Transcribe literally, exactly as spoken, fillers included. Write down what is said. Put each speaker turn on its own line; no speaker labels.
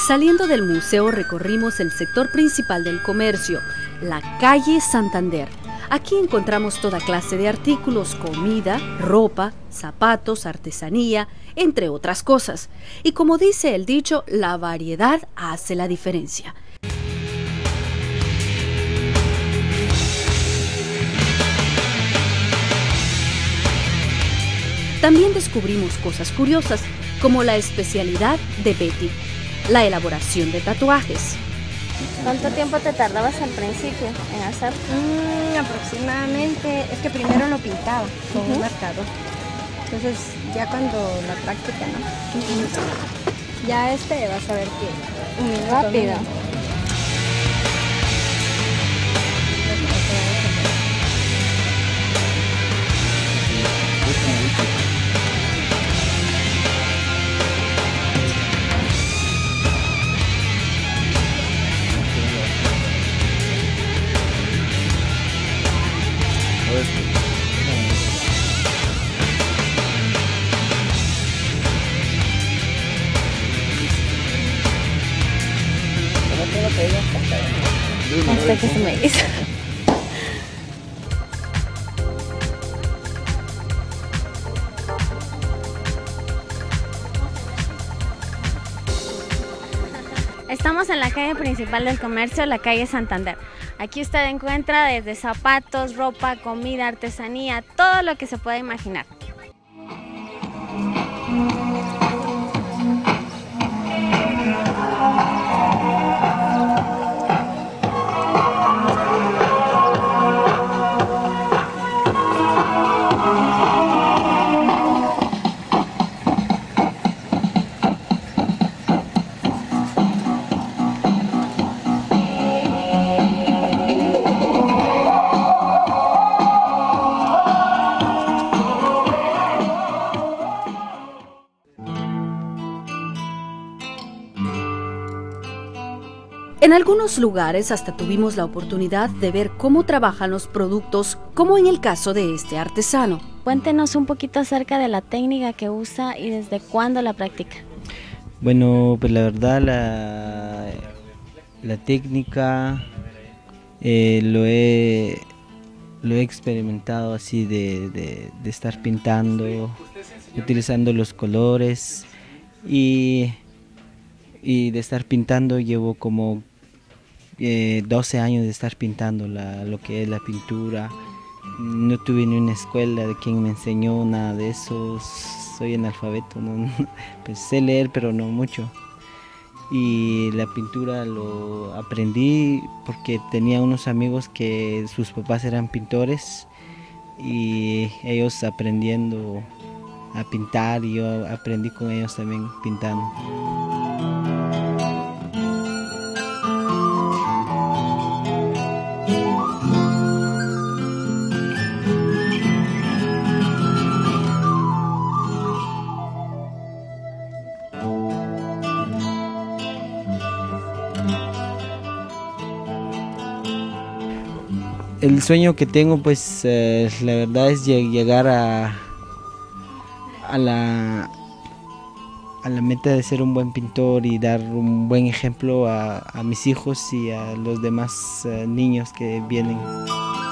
Saliendo del museo recorrimos el sector principal del comercio, la calle Santander. Aquí encontramos toda clase de artículos, comida, ropa, zapatos, artesanía, entre otras cosas. Y como dice el dicho, la variedad hace la diferencia. También descubrimos cosas curiosas, como la especialidad de Betty, la elaboración de tatuajes.
¿Cuánto tiempo te tardabas al principio en hacer?
Mm, aproximadamente, es que primero lo pintaba con uh-huh. un marcador. Entonces ya cuando la práctica, ¿no? Uh-huh. Ya este vas a ver que un minuto
rápido.
Mismo.
Hasta que se me hizo. Estamos en la calle principal del comercio, la calle Santander. Aquí usted encuentra desde zapatos, ropa, comida, artesanía, todo lo que se pueda imaginar.
En algunos lugares hasta tuvimos la oportunidad de ver cómo trabajan los productos, como en el caso de este artesano.
Cuéntenos un poquito acerca de la técnica que usa y desde cuándo la practica.
Bueno, pues la verdad la, la técnica eh, lo, he, lo he experimentado así de, de, de estar pintando, utilizando los colores y, y de estar pintando llevo como Eh, doce años de estar pintando la, lo que es la pintura. No tuve ni una escuela de quien me enseñó nada de eso, soy analfabeto, ¿no? Pues sé leer pero no mucho. Y la pintura lo aprendí porque tenía unos amigos que sus papás eran pintores y ellos aprendiendo a pintar y yo aprendí con ellos también pintando. El sueño que tengo, pues, eh, la verdad es llegar a, a, la, a la meta de ser un buen pintor y dar un buen ejemplo a, a mis hijos y a los demás eh, niños que vienen.